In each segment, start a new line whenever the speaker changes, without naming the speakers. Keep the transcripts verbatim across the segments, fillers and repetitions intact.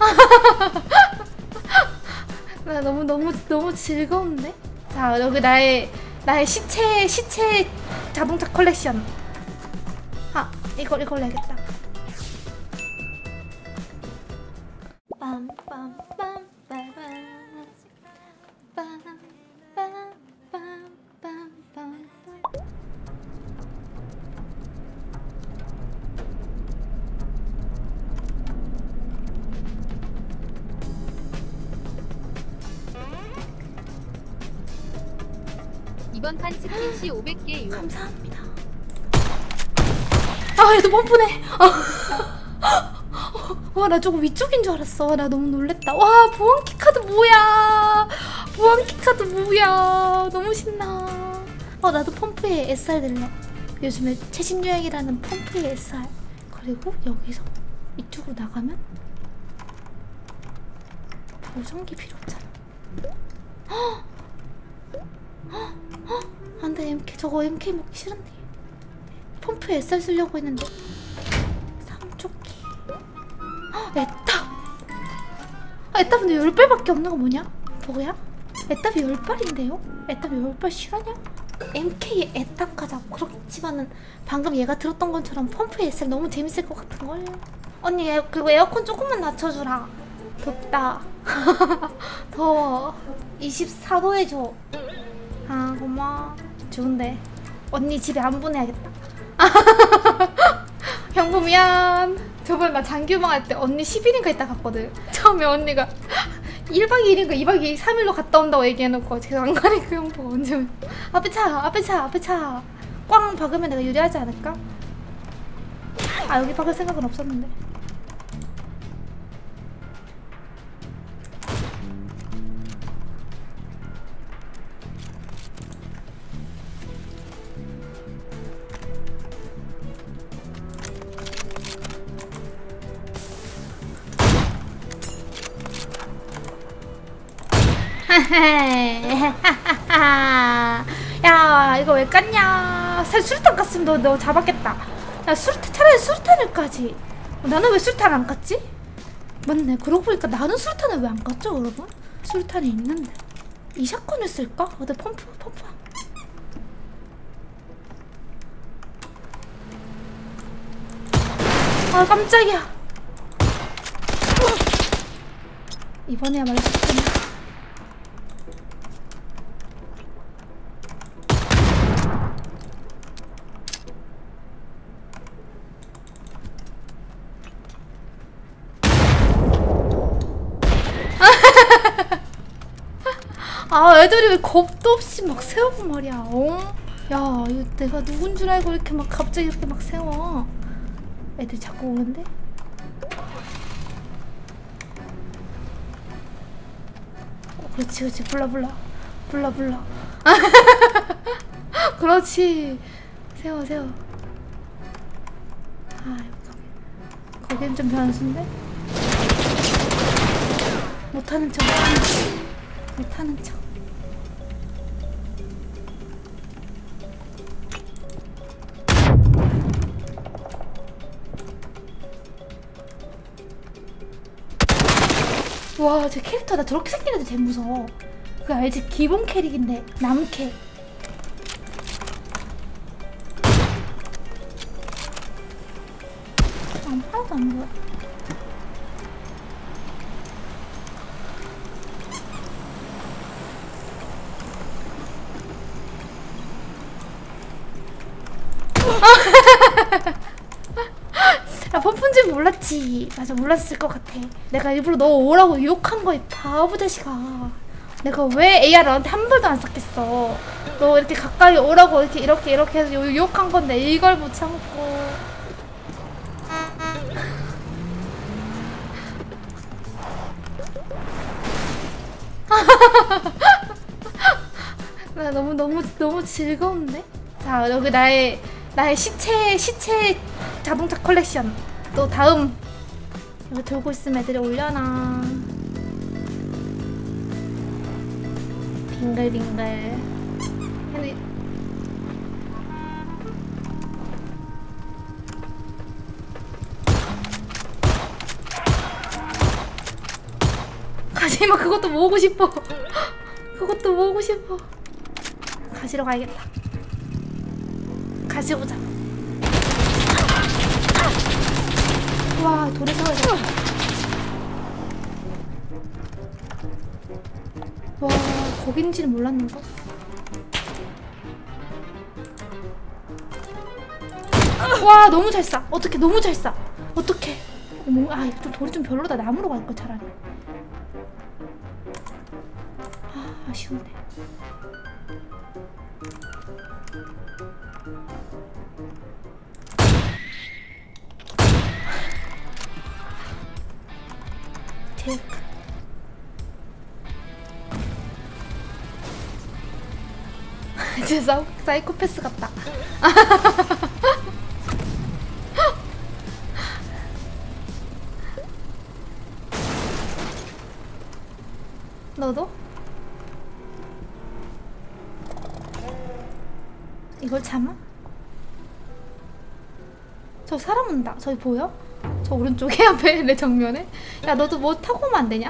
나 너무 너무 너무 즐거운데? 자, 여기 나의 나의 시체 시체 자동차 컬렉션. 아, 이걸 이걸 해야겠다.
이번 판 치킨씨 오백 개
감사합니다. 아, 얘도 펌프네. 와, 나 조금 위쪽인 줄 알았어. 나 너무 놀랬다. 와, 보안키 카드 뭐야? 보안키 카드 뭐야? 너무 신나. 어, 나도 펌프에 에스알 들래. 요즘에 최신 유행이라는 펌프에 에스알. 그리고 여기서 이쪽으로 나가면 보정기 필요 없잖아. 헉! 헉! 헉! 안돼, 엠케이. 저거 엠케이 먹기 싫은데. 펌프에 에스알 쓰려고 했는데. 삼조끼. 에탑! 아, 에탑인데 열 발밖에 없는 거 뭐냐? 뭐야? 에탑이 열 발인데요? 에탑이 열 발 실화냐? 엠케이에 에탑 가자. 그렇지만은 방금 얘가 들었던 것처럼 펌프에 에스알 너무 재밌을 것 같은걸? 언니, 에, 그리고 에어컨 조금만 낮춰주라. 덥다. 더워. 이십사 도 해줘. 아, 고마워. 좋은데 언니 집에 안 보내야겠다. 형부 미안. 저번에 나 장규방 할 때 언니 십 일인가 있다 갔거든. 처음에 언니가 일 박 이 일인가 이 박 이 일 삼 일로 갔다 온다고 얘기해놓고 제가 안 가니 그 형부가 언제 오냐. 앞에 차 앞에 차 앞에 차 꽝 박으면 내가 유리하지 않을까? 아, 여기 박을 생각은 없었는데. 야, 이거 왜 깠냐? 살 수류탄 깠으면 너, 너 잡았겠다. 야, 수류탄, 차라리 수류탄을 까지. 나는 왜 수류탄을 안 깠지? 맞네. 그러고 보니까 나는 수류탄을 왜 안 깠죠, 여러분? 수류탄이 있는데 이 샷건을 쓸까? 어디 펌프 펌프. 아, 깜짝이야. 이번에야말로 죽겠네. 아, 애들이 왜 겁도 없이 막 세우고 말이야. 어? 야, 이거 내가 누군 줄 알고 이렇게 막 갑자기 이렇게 막 세워. 애들 자꾸 오는데? 어, 그렇지, 그렇지. 불러, 불러. 불러, 불러. 그렇지. 세워, 세워. 아, 여기. 거긴 좀 변수인데? 못하는 척. 못하는 척. 와, 제 캐릭터 나 저렇게 생기는데 제일 무서워. 그 알지? 기본 캐릭인데 남캐. 아, 하나도 안 보여. 야, 펌프인지 몰랐지. 맞아, 몰랐을 것 같아. 내가 일부러 너 오라고 유혹한 거야, 바보 자식아. 내가 왜 에이알을 너한테 한 번도 안 썼겠어. 너 이렇게 가까이 오라고 이렇게 이렇게 이렇게 해서 유혹한 건데 이걸 못 참고. 나 너무 너무 너무 즐거운데? 자, 여기 나의 나의 시체 시체 자동차 컬렉션. 또 다음 여기 들고 있으면 애들이 올려놔. 빙글빙글. 근데 제발 그것도 모으고 싶어. 그것도 모으고 싶어. 가지러 가야겠다. 가지보자. 와, 돌에 서야겠다. 와, 거긴지는 몰랐는데. 와, 너무 잘 쏴. 어떡해, 너무 잘 쏴. 어떡해. 뭐, 아, 좀 돌이 좀 별로다. 나무로 갈 거 차라리. 아, 아쉬운데. 제이크. 진짜 사이코패스 같다. 너도? 이걸 참아? 저 사람 온다. 저기 보여? 저 오른쪽에 앞에 내 정면에? 야, 너도 뭐 타고 오면 안 되냐?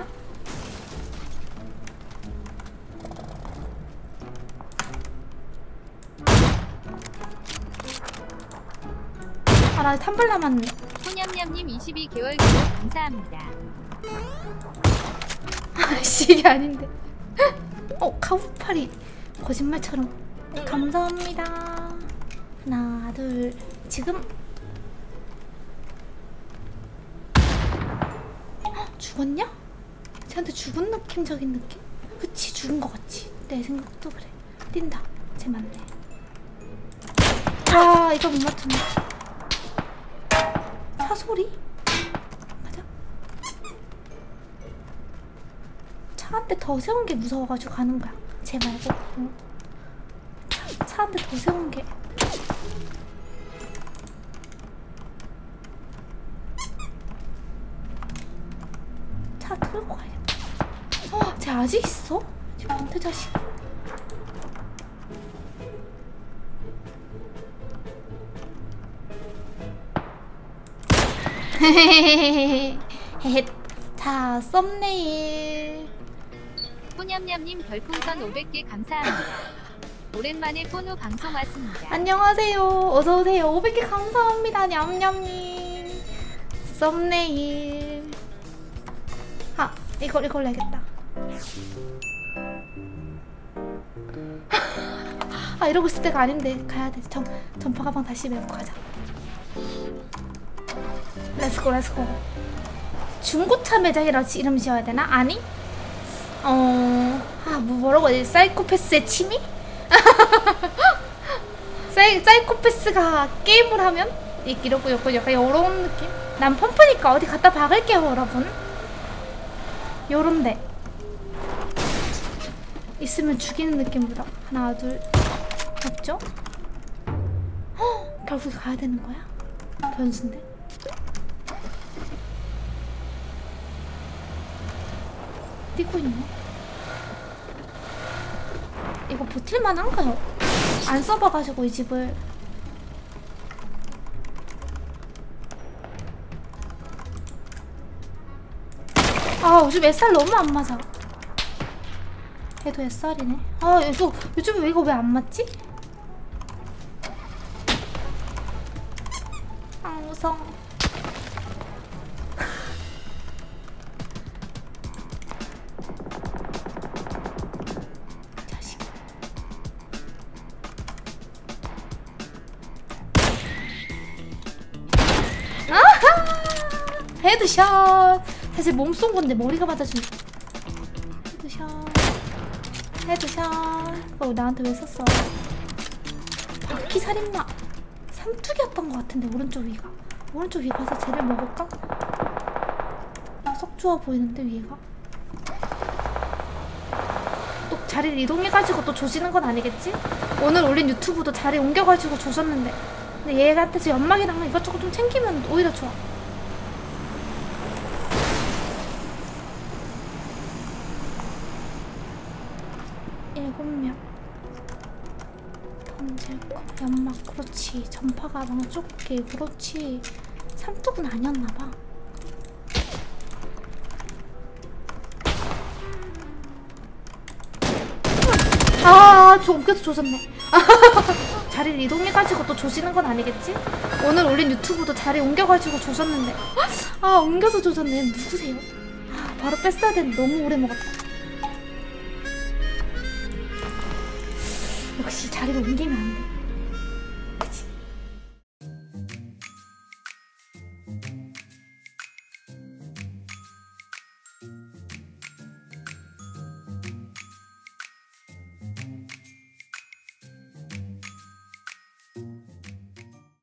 아, 나 탄불 남았네.
소냠냠님 이십이 개월 구독 감사합니다.
아씨, 이게 아닌데. 어, 카우파리. 거짓말처럼. 감사합니다. 하나, 둘. 지금. 헉, 죽었냐? 쟤한테 죽은 느낌적인 느낌? 그치, 죽은 거 같지. 내 생각도 그래. 뛴다. 쟤 맞네. 아, 이거 못 맞췄네. 사소리? 가자. 차 한 대 더 세운 게 무서워가지고 가는 거야. 쟤 말고. 응. 차 한 대 더 세운 게. 차 끌고 가야겠다. 어, 쟤 아직 있어? 쟤 변태 자식. 헤헤헤헤헤. 자, 썸네일.
소냠냠님 별풍선 오백 개 감사합니다. 오랜만에 포노 방송 왔습니다.
안녕하세요. 어서오세요. 오백 개 감사합니다. 냠냠님. 썸네일. 아, 이걸, 이걸 해야겠다. 아, 이러고 있을 때가 아닌데. 가야 돼. 전, 전파 가방 다시 메고 가자. 렛츠고, 렛츠고. 중고차 매장이라 이름 지어야 되나? 아니? 어... 아, 뭐 뭐라고 해야 되지? 사이코패스의 취미? 사이, 사이코패스가 게임을 하면? 이러고 이러고 약간 요런 느낌? 난 펌프니까 어디 갖다 박을게요, 여러분. 요런데 있으면 죽이는 느낌보다. 하나, 둘. 없죠? 헉! 결국 가야 되는 거야? 변수인데? 뛰고 있네. 이거 버틸만한가요? 안 써봐가지고 이 집을. 아, 요즘 햇살 너무 안 맞아. 얘도 햇살이네. 아, 요즘, 요즘 왜 이거 왜 안 맞지? 아, 무서워. 헤드샷! 사실 몸 쏜 건데 머리가 맞아주네. 헤드샷. 헤드샷. 어, 나한테 왜 썼어? 바퀴 살인마. 삼뚝이었던 것 같은데, 오른쪽 위가. 오른쪽 위 가서 쟤를 먹을까? 썩 좋아 보이는데, 위가. 또 자리를 이동해가지고 또 조지는 건 아니겠지? 오늘 올린 유튜브도 자리 옮겨가지고 조졌는데. 근데 얘한테 연막이랑 이것저것 좀 챙기면 오히려 좋아. 일곱 명. 던질거. 연막. 그렇지. 전파 가방 좁게. 그렇지. 삼뚝은 아니었나봐. 아, 저 옮겨서 조졌네. 자리를 이동해가지고 또 조지는 건 아니겠지? 오늘 올린 유튜브도 자리 옮겨가지고 조졌는데. 아, 옮겨서 조졌네. 누구세요? 아, 바로 뺐어야 되는데 너무 오래 먹었다. 역시 자리를 옮기면 안 돼.